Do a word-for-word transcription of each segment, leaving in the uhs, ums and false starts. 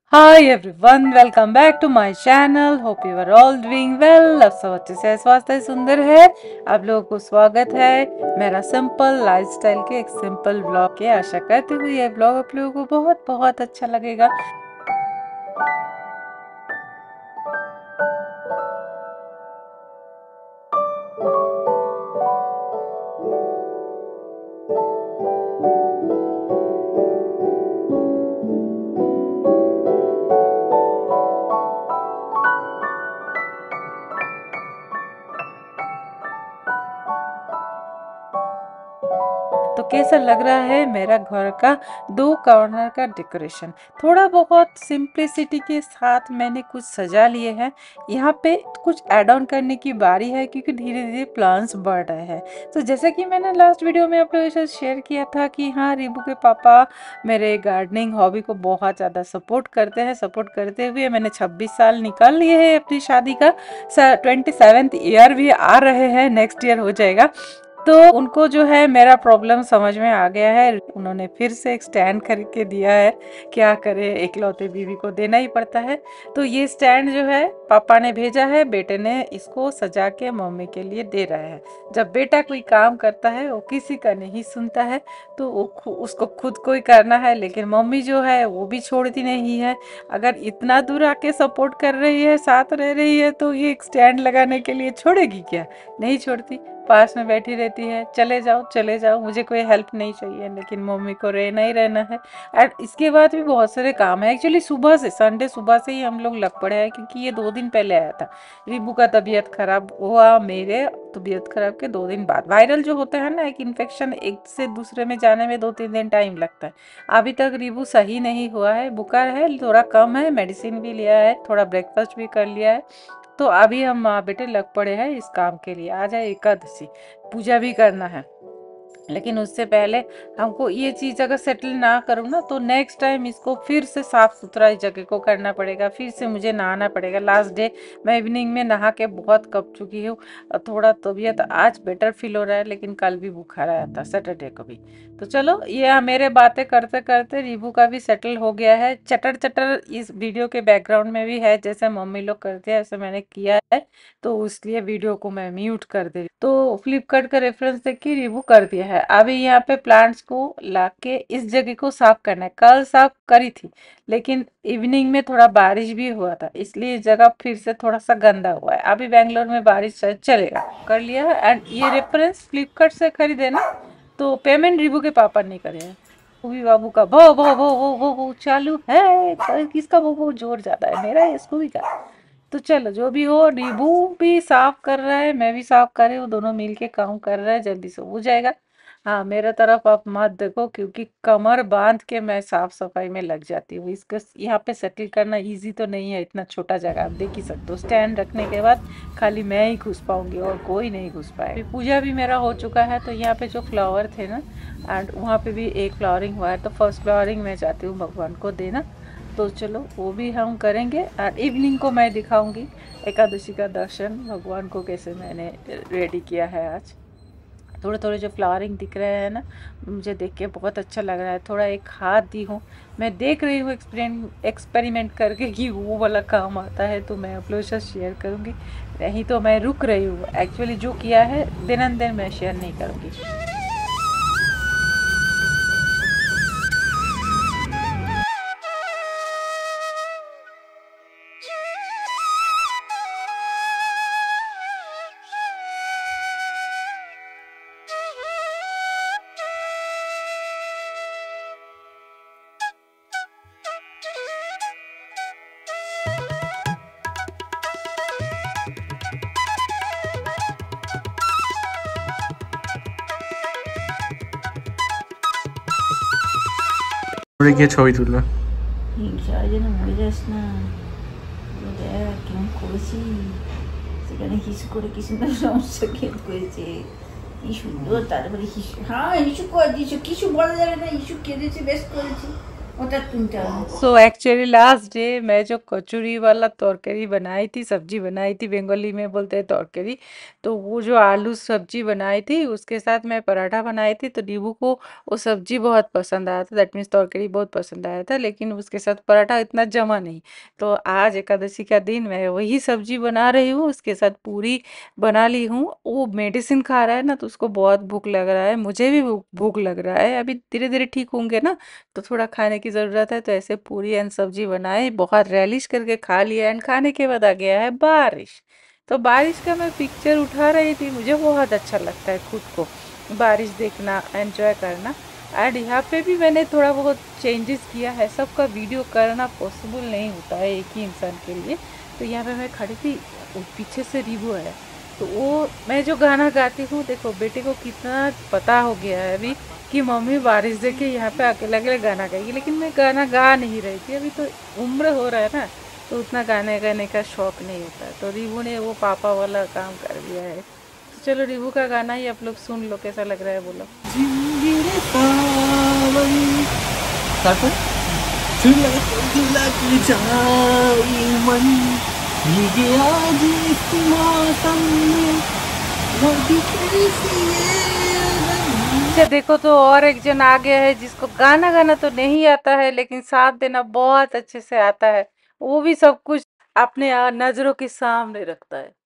Hi everyone, welcome back to my channel. Hope you are all doing well. अब सब अच्छे से स्वास्थ्य सुंदर है। आप लोगों को स्वागत है मेरा सिंपल लाइफस्टाइल के एक सिंपल ब्लॉग के। आशा करती हुई ये ब्लॉग आप लोगों को बहुत बहुत अच्छा लगेगा। तो कैसा लग रहा है मेरा घर का दो कॉर्नर का डेकोरेशन। थोड़ा बहुत सिंप्लिसिटी के साथ मैंने कुछ सजा लिए हैं। यहाँ पे कुछ ऐड ऑन करने की बारी है क्योंकि धीरे धीरे प्लान्स बढ़ रहे हैं। तो जैसे कि मैंने लास्ट वीडियो में आप लोगों के साथ शेयर किया था कि हाँ, रिबू के पापा मेरे गार्डनिंग हॉबी को बहुत ज़्यादा सपोर्ट करते हैं। सपोर्ट करते हुए मैंने छब्बीस साल निकाल लिए हैं अपनी शादी का। ट्वेंटी सेवेंथ ईयर भी आ रहे हैं, नेक्स्ट ईयर हो जाएगा। तो उनको जो है मेरा प्रॉब्लम समझ में आ गया है। उन्होंने फिर से एक स्टैंड खरीद के दिया है। क्या करे, इकलौते बीवी को देना ही पड़ता है। तो ये स्टैंड जो है पापा ने भेजा है, बेटे ने इसको सजा के मम्मी के लिए दे रहा है। जब बेटा कोई काम करता है वो किसी का नहीं सुनता है, तो वो खु, उसको खुद को ही करना है। लेकिन मम्मी जो है वो भी छोड़ती नहीं है। अगर इतना दूर आके सपोर्ट कर रही है, साथ रह रही है, तो ये एक स्टैंड लगाने के लिए छोड़ेगी क्या? नहीं छोड़ती, पास में बैठी रहती है। चले जाओ चले जाओ, मुझे कोई हेल्प नहीं चाहिए, लेकिन मम्मी को रहना ही रहना है। एंड इसके बाद भी बहुत सारे काम है। एक्चुअली सुबह से, संडे सुबह से ही हम लोग लग पड़े हैं क्योंकि ये दो दिन पहले आया था। रिबू का तबीयत खराब हुआ, मेरे तबीयत खराब के दो दिन बाद। वायरल जो होता है ना, एक इन्फेक्शन एक से दूसरे में जाने में दो तीन दिन टाइम लगता है। अभी तक रिबू सही नहीं हुआ है, बुखार है थोड़ा कम है, मेडिसिन भी लिया है, थोड़ा ब्रेकफास्ट भी कर लिया है। तो अभी हम माँ बेटे लग पड़े हैं इस काम के लिए। आज है एकादशी, पूजा भी करना है। लेकिन उससे पहले हमको ये चीज़ अगर सेटल ना करूँ ना, तो नेक्स्ट टाइम इसको फिर से साफ सुथरा इस जगह को करना पड़ेगा। फिर से मुझे नहाना पड़ेगा। लास्ट डे मैं इवनिंग में नहा के बहुत कब चुकी हूँ। थोड़ा तबीयत आज बेटर फील हो रहा है, लेकिन कल भी बुखार आया था, सैटरडे को भी। तो चलो, ये मेरे बातें करते करते रिबू का भी सेटल हो गया है। चटर चटर इस वीडियो के बैकग्राउंड में भी है, जैसे मम्मी लोग करते हैं ऐसे मैंने किया है। तो इसलिए वीडियो को मैं म्यूट कर दे। तो फ्लिपकार्ट का रेफरेंस देख के रिव्यू कर दिया है। अभी यहाँ पे प्लांट्स को लाके इस जगह को साफ करना है। कल साफ करी थी, लेकिन इवनिंग में थोड़ा बारिश भी हुआ था, इसलिए जगह फिर से थोड़ा सा गंदा हुआ है। अभी बैंगलोर में बारिश चलेगा। कर लिया है। एंड ये रेफरेंस फ्लिपकार्ट से खरीदे ना, तो पेमेंट रिव्यू के पापा नहीं करे हैं। भी बाबू का भो भो भो भो भो भो चालू है। किसका भो भो जोर ज्यादा है, मेरा या स्कूबी का? तो चलो, जो भी हो, नींबू भी साफ कर रहा है, मैं भी साफ कर रही हूँ, दोनों मिल के काम कर रहे हैं, जल्दी से हो जाएगा। हाँ, मेरे तरफ आप मत देखो क्योंकि कमर बांध के मैं साफ सफाई में लग जाती हूँ। इसका यहाँ पे सेटल करना इजी तो नहीं है। इतना छोटा जगह आप देख ही सकते हो। स्टैंड रखने के बाद खाली मैं ही घुस पाऊंगी और कोई नहीं घुस पाए। पूजा भी मेरा हो चुका है। तो यहाँ पे जो फ्लावर थे ना, एंड वहाँ पे भी एक फ्लावरिंग हुआ है, तो फर्स्ट फ्लावरिंग मैं चाहती हूँ भगवान को देना। तो चलो, वो भी हम करेंगे। और इवनिंग को मैं दिखाऊंगी एकादशी का दर्शन, भगवान को कैसे मैंने रेडी किया है आज। थोड़े थोड़े जो फ्लावरिंग दिख रहे हैं ना, मुझे देख के बहुत अच्छा लग रहा है। थोड़ा एक हाथ दी हूँ, मैं देख रही हूँ एक्सपेरिमेंट एक्सपेरिमेंट करके कि वो वाला काम आता है तो मैं आप लोगों के साथ शेयर करूँगी। नहीं तो मैं रुक रही हूँ। एक्चुअली जो किया है दिन दिन मैं शेयर नहीं करूँगी। পড়ে গিয়ে ছবি তুলবে। হিংসায় যেন মরে যাস না। দেখ কেমন করেছি, সেখানে হিসু করে কি সুন্দর সমস্যা খেত করেছে, কি সুন্দর। তারপরে হিসু, হ্যাঁ হিসু করে দিয়েছো, কিছু বলা যাবে না। হিসু কেঁদেছে, বেশ করেছি। ওটা তিনটা सो एक्चुअली लास्ट डे मैं जो कचौरी वाला तौरकरी बनाई थी, सब्जी बनाई थी, बंगाली में बोलते हैं तौरकरी। तो वो जो आलू सब्जी बनाई थी उसके साथ मैं पराठा बनाई थी, तो नीबू को वो सब्जी बहुत पसंद आया था, दैट मीन्स तौरकरी बहुत पसंद आया था, लेकिन उसके साथ पराठा इतना जमा नहीं। तो आज एकादशी का दिन मैं वही सब्जी बना रही हूँ, उसके साथ पूरी बना ली हूँ। वो मेडिसिन खा रहा है ना, तो उसको बहुत भूख लग रहा है, मुझे भी भूख भूख लग रहा है। अभी धीरे धीरे ठीक होंगे ना, तो थोड़ा खाने की ज़रूरत है, तो ऐसे पूरी एंड सब्जी बनाए, बहुत रैलिश करके खा लिया। एंड खाने के बाद आ गया है बारिश। तो बारिश का मैं पिक्चर उठा रही थी, मुझे बहुत अच्छा लगता है खुद को बारिश देखना, एंजॉय करना। एंड यहाँ पे भी मैंने थोड़ा बहुत चेंजेस किया है, सबका वीडियो करना पॉसिबल नहीं होता है एक ही इंसान के लिए। तो यहाँ पे मैं खड़ी थी, वो पीछे से रिवू है, तो वो मैं जो गाना गाती हूँ, देखो बेटे को कितना पता हो गया है अभी कि मम्मी बारिश देख के यहाँ पे अकेले अकेले गाना गाएगी, लेकिन मैं गाना गा नहीं रही थी, अभी तो उम्र हो रहा है ना, तो उतना गाने गाने का शौक नहीं होता है। तो रिवू ने वो पापा वाला काम कर दिया है। तो चलो रिवू का गाना ही आप लोग सुन लो, कैसा लग रहा है बोलो। झिंगिरे सावन তারপর चुला चुला के जाई मन भीगे आज इस मौसम में लगी कैसी ये रंग। अच्छा देखो, तो और एक जन आ गया है जिसको गाना गाना तो नहीं आता है, लेकिन साथ देना बहुत अच्छे से आता है। वो भी सब कुछ अपने आ- नजरों के सामने रखता है।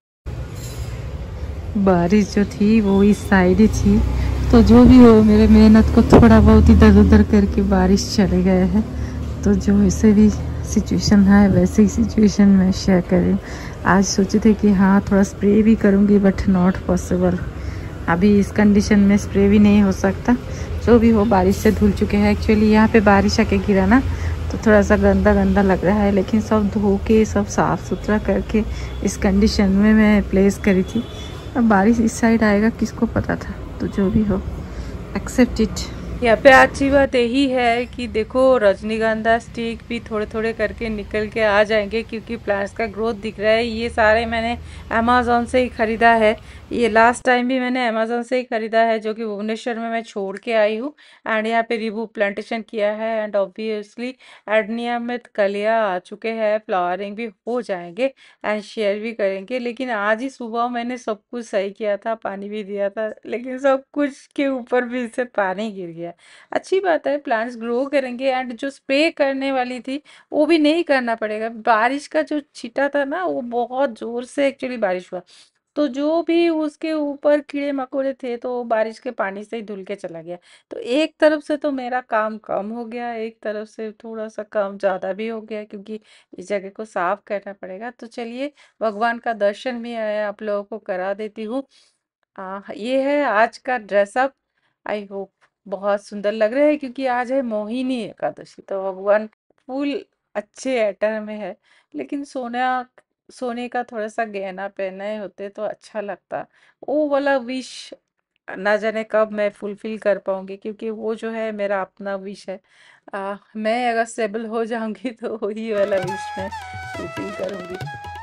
बारिश जो थी वो इस साइड ही थी, तो जो भी हो मेरे मेहनत को थोड़ा बहुत इधर उधर करके बारिश चले गए हैं। तो जो ऐसे भी सिचुएशन है वैसे ही सिचुएशन में शेयर कर रही हूँ। आज सोचे थे कि हाँ थोड़ा स्प्रे भी करूँगी, बट नॉट पॉसिबल, अभी इस कंडीशन में स्प्रे भी नहीं हो सकता। जो भी हो बारिश से धुल चुके हैं। एक्चुअली यहाँ पे बारिश आके गिरा ना, तो थोड़ा सा गंदा गंदा लग रहा है, लेकिन सब धो के सब साफ़ सुथरा करके इस कंडीशन में मैं प्लेस करी थी। अब बारिश इस साइड आएगा किसको पता था, तो जो भी हो एक्सेप्ट इट। यहाँ पे अच्छी बात यही है कि देखो रजनीगंधा स्टिक भी थोड़े थोड़े करके निकल के आ जाएंगे, क्योंकि प्लांट्स का ग्रोथ दिख रहा है। ये सारे मैंने अमेज़ॉन से ही ख़रीदा है, ये लास्ट टाइम भी मैंने अमेज़ॉन से ही ख़रीदा है, जो कि भुवनेश्वर में मैं छोड़ के आई हूँ। एंड यहाँ पे रिबू प्लांटेशन किया है, एंड ऑब्वियसली एडनिया में कलियाँ आ चुके हैं, फ्लावरिंग भी हो जाएंगे एंड शेयर भी करेंगे। लेकिन आज ही सुबह मैंने सब कुछ सही किया था, पानी भी दिया था, लेकिन सब कुछ के ऊपर भी इससे पानी गिर गया। अच्छी बात है, प्लांट्स ग्रो करेंगे। एंड जो स्प्रे करने वाली थी वो भी नहीं करना पड़ेगा, बारिश का जो छींटा था ना वो बहुत जोर से एक्चुअली बारिश हुआ, तो जो भी उसके ऊपर कीड़े मकोड़े थे तो वो बारिश के पानी से ही धुल के चला गया। तो एक तरफ से तो मेरा काम कम हो गया, एक तरफ से थोड़ा सा काम ज़्यादा भी हो गया, क्योंकि इस जगह को साफ करना पड़ेगा। तो चलिए, भगवान का दर्शन भी आया, आप लोगों को करा देती हूँ। आ, ये है आज का ड्रेसअप। आई होप बहुत सुंदर लग रहा है, क्योंकि आज है मोहिनी एकादशी, तो भगवान फुल अच्छे एटर में है। लेकिन सोना सोने का थोड़ा सा गहना पहने होते तो अच्छा लगता। वो वाला विश ना जाने कब मैं फुलफिल कर पाऊंगी, क्योंकि वो जो है मेरा अपना विश है। आ, मैं अगर स्टेबल हो जाऊंगी तो वही वाला विश मैं फुलफिल करूंगी।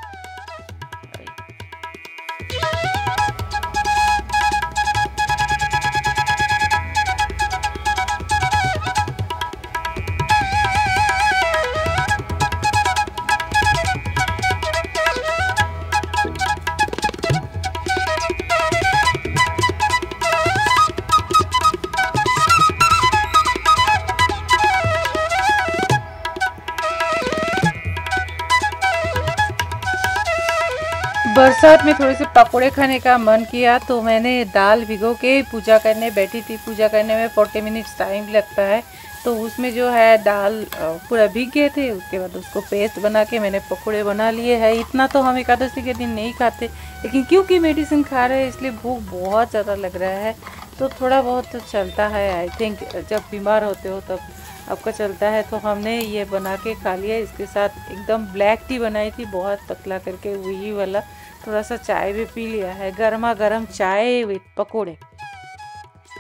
बरसात में थोड़े से पकोड़े खाने का मन किया, तो मैंने दाल भिगो के पूजा करने बैठी थी। पूजा करने में फोर्टी मिनट्स टाइम लगता है, तो उसमें जो है दाल अ, पूरा भीग गए थे। उसके बाद उसको पेस्ट बना के मैंने पकोड़े बना लिए हैं। इतना तो हम एकादशी के दिन नहीं खाते, लेकिन क्योंकि मेडिसिन खा रहे हैं इसलिए भूख बहुत ज़्यादा लग रहा है, तो थोड़ा बहुत तो चलता है। आई थिंक जब बीमार होते हो तब आपका चलता है। तो हमने ये बना के खा लिया। इसके साथ एकदम ब्लैक टी बनाई थी, बहुत पतला करके, वही वाला। थोड़ा सा चाय भी पी लिया है, गर्मा गर्म चाय विथ पकोड़े।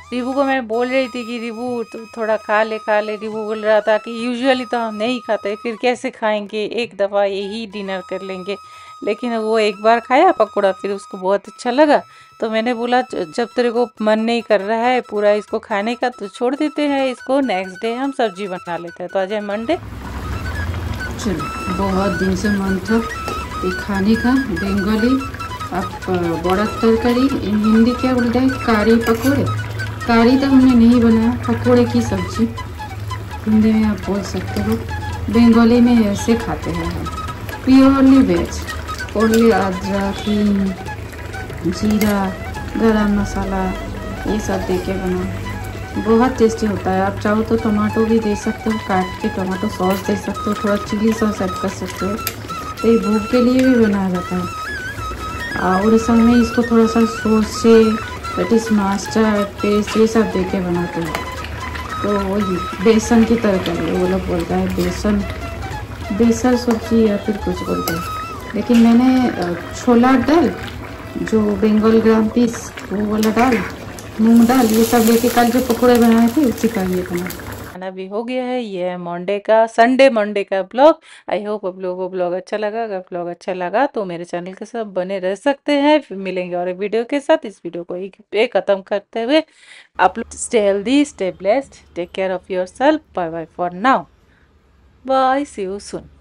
रिबू को मैं बोल रही थी कि रिबू तो थोड़ा खा ले खा ले। रिबू बोल रहा था कि यूजुअली तो हम नहीं खाते, फिर कैसे खाएंगे, एक दफ़ा यही डिनर कर लेंगे। लेकिन वो एक बार खाया पकौड़ा, फिर उसको बहुत अच्छा लगा। तो मैंने बोला ज- जब तेरे को मन नहीं कर रहा है पूरा इसको खाने का तो छोड़ देते हैं इसको, नेक्स्ट डे हम सब्जी बना लेते हैं। तो आज है मंडे। चलो, बहुत दिन से मन था ये खाने का बंगाली आप बड़ा तरकारी, इन हिंदी क्या बोलते हैं, कारी पकौड़े। कारी तो हमने नहीं बनाया, पकौड़े की सब्जी हिंदी में आप बोल सकते हो। बंगाली में ऐसे खाते हैं हम, प्योरली वेज। ओनली अदरक, हींग, जीरा, गरम मसाला ये सब दे के बना, बहुत टेस्टी होता है। आप चाहो तो टमाटो भी दे सकते हो, काट के टमाटो सॉस दे सकते हो, थोड़ा चिली सॉस ऐड कर सकते हो। तो ये भूख के लिए भी बनाया जाता है। और असल में इसको थोड़ा सा सॉस से पेटिस मास्टर्ड पेस्ट ये सब दे के बनाते हैं। तो वही बेसन की तरह कर लो, वो लोग बोलता है बेसन, बेसन सब्जी या फिर कुछ बोलते हैं। लेकिन मैंने अ, छोला दाल, जो बंगाल ग्राम पीस वो वाला दाल, मूंग दाल ये सब लेके कल जो पकौड़े बनाए थे उसी का ये बना। खाना भी हो गया है। ये है मंडे का, संडे मंडे का ब्लॉग। आई होप आप लोगों को ब्लॉग अच्छा लगा। अगर ब्लॉग अच्छा लगा तो मेरे चैनल के साथ बने रह सकते हैं। फिर मिलेंगे और एक वीडियो के साथ। इस वीडियो को एक पे खत्म करते हुए आप लोग stay healthy, stay blessed, take care of your self. Bye bye for now, bye, see you soon.